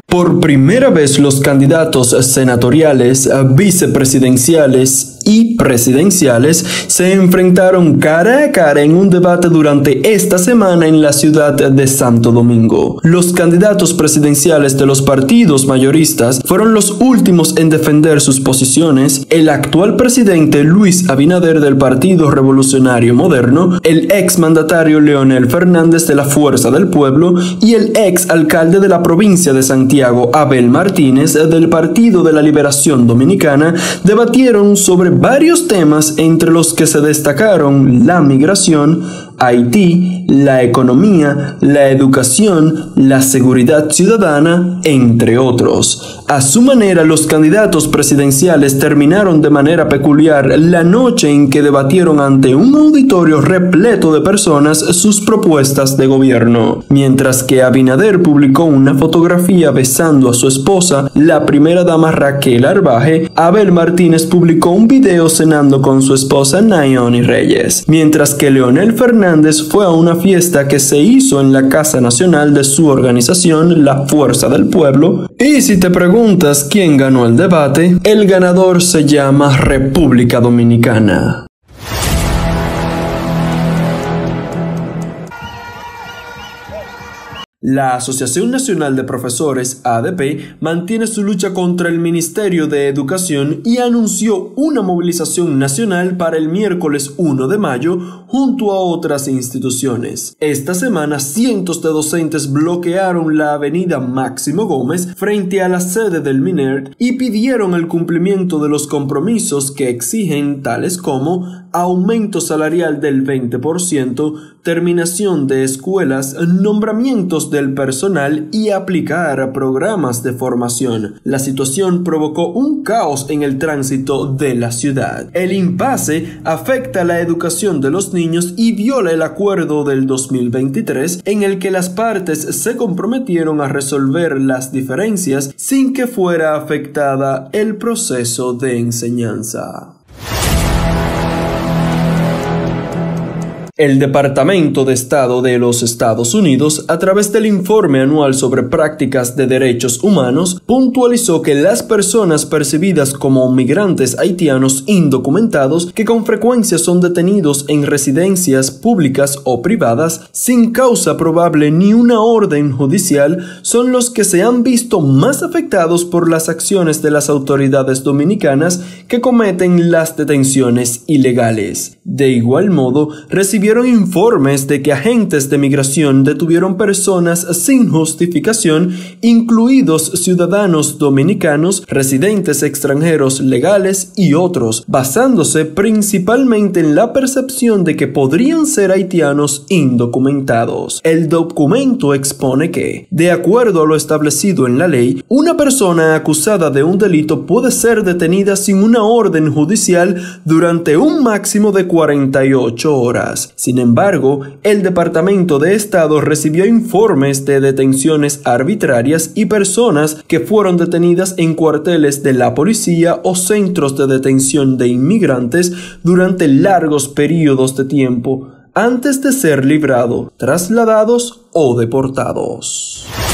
Por primera vez los candidatos senatoriales, vicepresidenciales y presidenciales se enfrentaron cara a cara en un debate durante esta semana en la ciudad de Santo Domingo. Los candidatos presidenciales de los partidos mayoristas fueron los últimos en defender sus posiciones. El actual presidente Luis Abinader del Partido Revolucionario Moderno, el ex mandatario Leonel Fernández de la Fuerza del Pueblo y el ex alcalde de la provincia de Santiago, Abel Martínez, del Partido de la Liberación Dominicana, debatieron sobre varios temas, entre los que se destacaron la migración, Haití, la economía, la educación, la seguridad ciudadana, entre otros. A su manera, los candidatos presidenciales terminaron de manera peculiar la noche en que debatieron ante un auditorio repleto de personas sus propuestas de gobierno. Mientras que Abinader publicó una fotografía besando a su esposa, la primera dama Raquel Arbaje, Abel Martínez publicó un video cenando con su esposa Nayoni Reyes, mientras que Leonel Fernández fue a una fiesta que se hizo en la Casa Nacional de su organización, La Fuerza del Pueblo. Y si te preguntas quién ganó el debate, el ganador se llama República Dominicana. La Asociación Nacional de Profesores, ADP, mantiene su lucha contra el Ministerio de Educación y anunció una movilización nacional para el miércoles 1 de mayo junto a otras instituciones. Esta semana, cientos de docentes bloquearon la avenida Máximo Gómez frente a la sede del MINERT y pidieron el cumplimiento de los compromisos que exigen, tales como aumento salarial del 20%, terminación de escuelas, nombramientos del personal y aplicar programas de formación. La situación provocó un caos en el tránsito de la ciudad. El impasse afecta la educación de los niños y viola el acuerdo del 2023 en el que las partes se comprometieron a resolver las diferencias sin que fuera afectada el proceso de enseñanza. El Departamento de Estado de los Estados Unidos, a través del informe anual sobre prácticas de derechos humanos, puntualizó que las personas percibidas como migrantes haitianos indocumentados, que con frecuencia son detenidos en residencias públicas o privadas sin causa probable ni una orden judicial, son los que se han visto más afectados por las acciones de las autoridades dominicanas que cometen las detenciones ilegales. De igual modo, recibieron informes de que agentes de migración detuvieron personas sin justificación, incluidos ciudadanos dominicanos, residentes extranjeros legales y otros, basándose principalmente en la percepción de que podrían ser haitianos indocumentados. El documento expone que, de acuerdo a lo establecido en la ley, una persona acusada de un delito puede ser detenida sin una orden judicial durante un máximo de 48 horas. Sin embargo, el Departamento de Estado recibió informes de detenciones arbitrarias y personas que fueron detenidas en cuarteles de la policía o centros de detención de inmigrantes durante largos periodos de tiempo antes de ser librados, trasladados o deportados.